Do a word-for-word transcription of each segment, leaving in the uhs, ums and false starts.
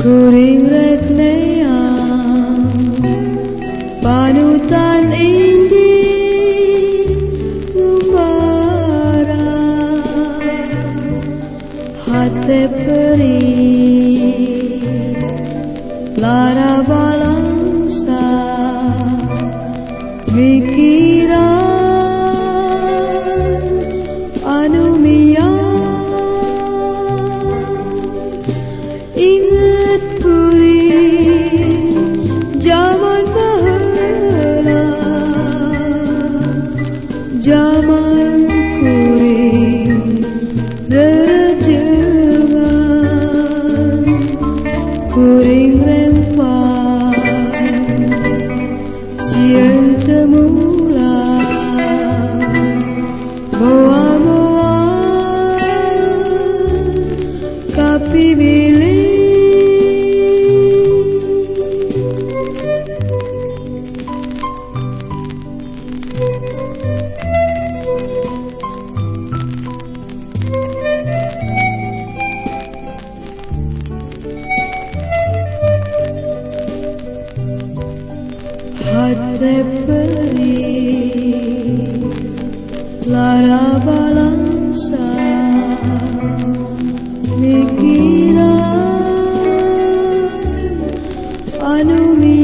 Kuring rekneang panutan indi ngumbara hati peri lara balangsa mikiran anu ingat kuring zaman baheula, zaman kuring rerejengan, kuring rempang sieun teu mulang moal-moal kapibili. Hati peri lara balangsa mikiran anu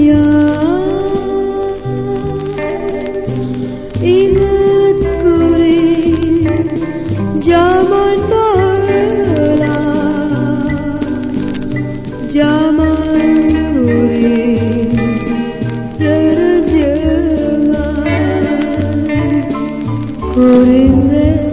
ingat kuring zaman baheula, zaman kuring rerejengan, kuring